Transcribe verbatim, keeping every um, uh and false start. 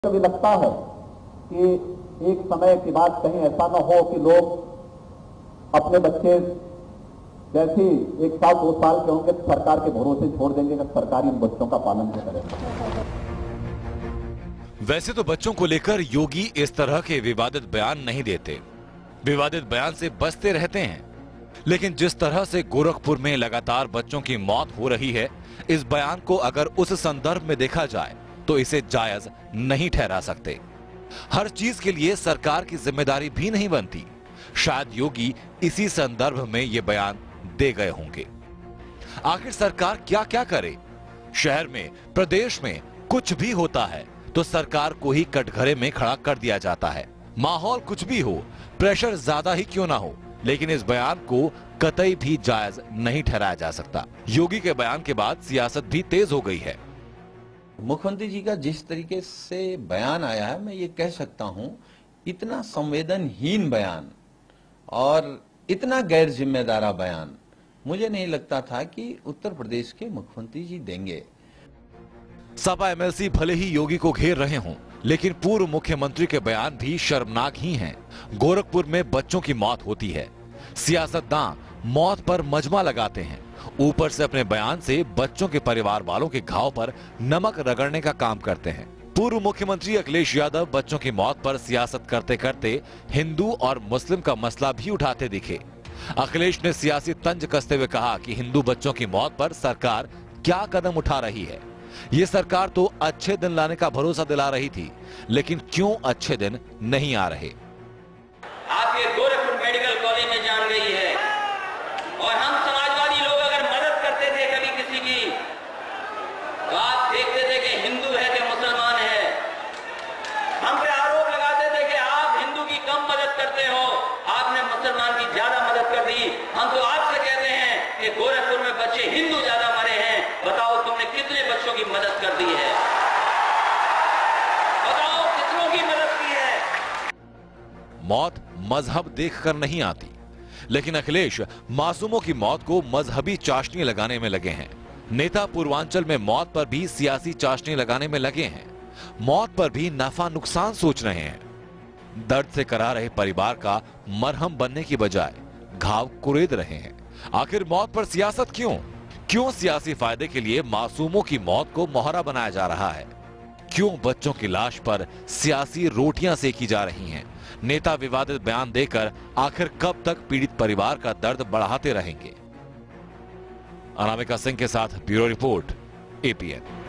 कभी लगता है कि एक समय की बात कहीं ऐसा न हो कि लोग अपने बच्चे जैसे एक साल दो साल के होंगे तो सरकार के भरोसे छोड़ देंगे कि सरकार इन बच्चों का पालन नहीं करेगा। वैसे तो बच्चों को लेकर योगी इस तरह के विवादित बयान नहीं देते, विवादित बयान से बचते रहते हैं। लेकिन जिस तरह से गोरखपुर में लगातार बच्चों की मौत हो रही है, इस बयान को अगर उस संदर्भ में देखा जाए तो इसे जायज नहीं ठहरा सकते। हर चीज के लिए सरकार की जिम्मेदारी भी नहीं बनती। शायद योगी इसी संदर्भ में ये बयान दे गए होंगे। आखिर सरकार क्या क्या करे? शहर में, प्रदेश में कुछ भी होता है तो सरकार को ही कटघरे में खड़ा कर दिया जाता है। माहौल कुछ भी हो, प्रेशर ज्यादा ही क्यों ना हो, लेकिन इस बयान को कतई भी जायज नहीं ठहराया जा सकता। योगी के बयान के बाद सियासत भी तेज हो गई है। मुख्यमंत्री जी का जिस तरीके से बयान आया है, मैं ये कह सकता हूं, इतना संवेदनहीन बयान और इतना गैर जिम्मेदारा बयान मुझे नहीं लगता था कि उत्तर प्रदेश के मुख्यमंत्री जी देंगे। सपा एमएलसी भले ही योगी को घेर रहे हों, लेकिन पूर्व मुख्यमंत्री के बयान भी शर्मनाक ही हैं। गोरखपुर में बच्चों की मौत होती है, सियासतदान मौत पर मजमा लगाते हैं, ऊपर से अपने बयान से बच्चों के परिवार वालों के घाव पर नमक रगड़ने का काम करते हैं। पूर्व मुख्यमंत्री अखिलेश यादव बच्चों की मौत पर सियासत करते करते हिंदू और मुस्लिम का मसला भी उठाते दिखे। अखिलेश ने सियासी तंज कसते हुए कहा कि हिंदू बच्चों की मौत पर सरकार क्या कदम उठा रही है। ये सरकार तो अच्छे दिन लाने का भरोसा दिला रही थी, लेकिन क्यों अच्छे दिन नहीं आ रहे? आप ये गोरखपुर मेडिकल कॉलेज में जान गई है, और हम समाजवादी लोग अगर मदद करते थे कभी किसी की, तो आप देखते थे कि हिंदू है कि मुसलमान है। हम पे आरोप लगाते थे कि आप हिंदू की कम मदद करते हो, आपने मुसलमान की ज्यादा मदद कर दी। हम तो आपसे कहते हैं कि गोरखपुर में बच्चे हिंदू ज्यादा मरे हैं, बताओ तुमने कितने बच्चों की मदद कर दी है? बताओ कितनों की मदद की है? मौत मजहब देखकर नहीं आती, लेकिन अखिलेश मासूमों की मौत को मजहबी चाशनी लगाने में लगे हैं। नेता पूर्वांचल में मौत पर भी सियासी चाशनी लगाने में लगे हैं। मौत पर भी नफा नुकसान सोच रहे हैं। दर्द से करा रहे परिवार का मरहम बनने की बजाय घाव कुरेद रहे हैं। आखिर मौत पर सियासत क्यों? क्यों सियासी फायदे के लिए मासूमों की मौत को मोहरा बनाया जा रहा है? क्यों बच्चों की लाश पर सियासी रोटियां सेकी जा रही हैं? नेता विवादित बयान देकर आखिर कब तक पीड़ित परिवार का दर्द बढ़ाते रहेंगे? अनामिका सिंह के साथ ब्यूरो रिपोर्ट, एपीएन।